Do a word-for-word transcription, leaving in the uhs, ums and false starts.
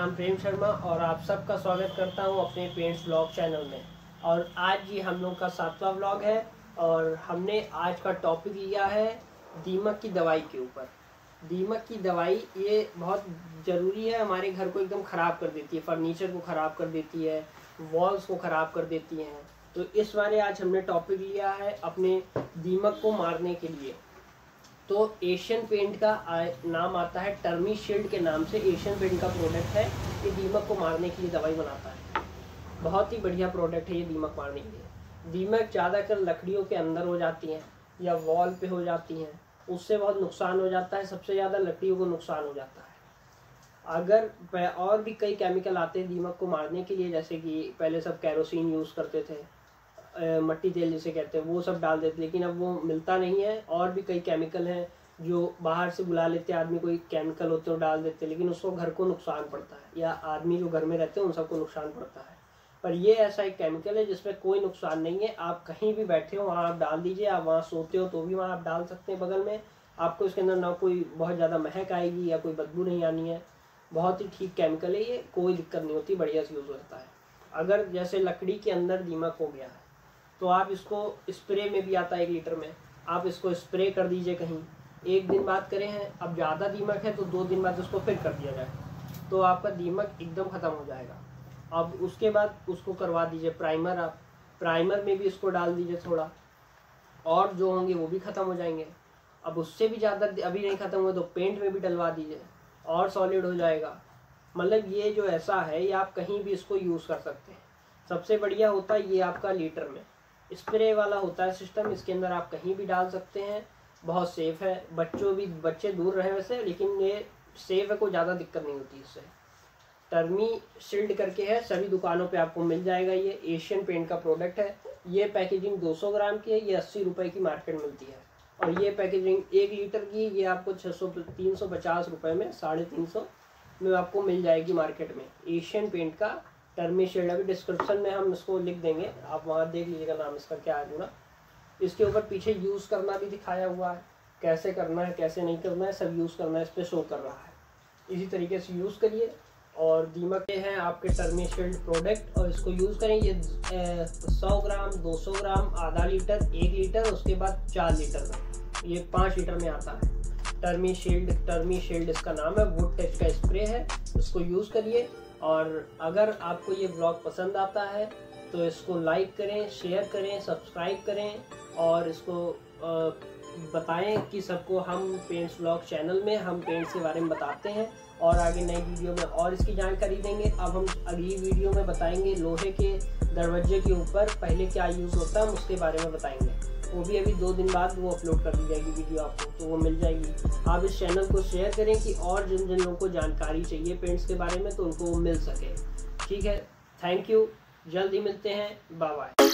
नाम प्रेम शर्मा और आप सबका स्वागत करता हूं अपने पेंट्स व्लॉग चैनल में। और आज ये हम लोग का सातवां व्लॉग है और हमने आज का टॉपिक लिया है दीमक की दवाई के ऊपर। दीमक की दवाई ये बहुत ज़रूरी है, हमारे घर को एकदम ख़राब कर देती है, फर्नीचर को ख़राब कर देती है, वॉल्स को ख़राब कर देती हैं। तो इस बारे आज हमने टॉपिक लिया है अपने दीमक को मारने के लिए। तो एशियन पेंट का नाम आता है, टर्मी शील्ड के नाम से एशियन पेंट का प्रोडक्ट है। ये दीमक को मारने के लिए दवाई बनाता है। बहुत ही बढ़िया प्रोडक्ट है ये दीमक मारने के लिए। दीमक ज़्यादातर लकड़ियों के अंदर हो जाती हैं या वॉल पे हो जाती हैं, उससे बहुत नुकसान हो जाता है। सबसे ज़्यादा लकड़ियों को नुकसान हो जाता है। अगर और भी कई केमिकल आते हैं दीमक को मारने के लिए, जैसे कि पहले सब कैरोसिन यूज़ करते थे, मट्टी तेल जिसे कहते हैं, वो सब डाल देते, लेकिन अब वो मिलता नहीं है। और भी कई केमिकल हैं जो बाहर से बुला लेते हैं, आदमी कोई केमिकल होते हैं डाल देते हैं, लेकिन उसको घर को नुकसान पड़ता है या आदमी जो घर में रहते हैं उन सबको नुकसान पड़ता है। पर ये ऐसा एक केमिकल है जिसमें कोई नुकसान नहीं है। आप कहीं भी बैठे हो वहाँ आप डाल दीजिए, आप वहाँ सोते हो तो भी वहाँ आप डाल सकते हैं बगल में। आपको इसके अंदर ना कोई बहुत ज़्यादा महक आएगी या कोई बदबू नहीं आनी है। बहुत ही ठीक केमिकल है ये, कोई दिक्कत नहीं होती, बढ़िया से यूज़ होता है। अगर जैसे लकड़ी के अंदर दीमक हो गया है तो आप इसको स्प्रे में भी आता है एक लीटर में, आप इसको स्प्रे कर दीजिए कहीं। एक दिन बाद करें हैं, अब ज़्यादा दीमक है तो दो दिन बाद उसको फिर कर दिया जाए तो आपका दीमक एकदम ख़त्म हो जाएगा। अब उसके बाद उसको करवा दीजिए प्राइमर, आप प्राइमर में भी इसको डाल दीजिए थोड़ा, और जो होंगे वो भी ख़त्म हो जाएंगे। अब उससे भी ज़्यादा अभी नहीं ख़त्म हुए तो पेंट में भी डलवा दीजिए और सॉलिड हो जाएगा। मतलब ये जो ऐसा है ये आप कहीं भी इसको यूज़ कर सकते हैं। सबसे बढ़िया होता है ये आपका लीटर में स्प्रे वाला होता है सिस्टम, इसके अंदर आप कहीं भी डाल सकते हैं, बहुत सेफ़ है। बच्चों भी बच्चे दूर रहे वैसे, लेकिन ये सेफ़ है, कोई ज़्यादा दिक्कत नहीं होती इससे। टर्मी शील्ड करके है, सभी दुकानों पे आपको मिल जाएगा। ये एशियन पेंट का प्रोडक्ट है। ये पैकेजिंग दो सौ ग्राम की है, ये अस्सी रुपये की मार्केट मिलती है। और ये पैकेजिंग एक लीटर की ये आपको छः सौ तीन सौ पचास रुपये में, साढ़े तीन सौ में आपको मिल जाएगी मार्केट में। एशियन पेंट का टर्मी शील्ड, अभी डिस्क्रिप्शन में हम इसको लिख देंगे, आप वहाँ देख लीजिएगा नाम इसका क्या है पूरा। इसके ऊपर पीछे यूज़ करना भी दिखाया हुआ है, कैसे करना है कैसे नहीं करना है, सब यूज़ करना है, इस पर शो कर रहा है। इसी तरीके से यूज़ करिए। और दीमक के हैं आपके टर्मी शील्ड प्रोडक्ट, और इसको यूज़ करें। ये सौ ग्राम, दो सौ ग्राम, आधा लीटर, एक लीटर, उसके बाद चार लीटर में, ये पाँच लीटर में आता है। टर्मी शील्ड टर्मी शील्ड इसका नाम है, वुड टच का स्प्रे है, इसको यूज़ करिए। और अगर आपको ये ब्लॉग पसंद आता है तो इसको लाइक करें, शेयर करें, सब्सक्राइब करें और इसको बताएं कि सबको हम पेंट्स व्लॉग चैनल में हम पेंट्स के बारे में बताते हैं और आगे नई वीडियो में और इसकी जानकारी देंगे। अब हम अगली वीडियो में बताएंगे लोहे के दरवाजे के ऊपर पहले क्या यूज़ होता है, हम उसके बारे में बताएंगे। वो भी अभी दो दिन बाद वो अपलोड कर दी जाएगी वीडियो, आपको तो वो मिल जाएगी। आप इस चैनल को शेयर करें कि और जिन जिन लोगों को जानकारी चाहिए पेंट्स के बारे में तो उनको वो मिल सके। ठीक है, थैंक यू, जल्द ही मिलते हैं, बाय बाय।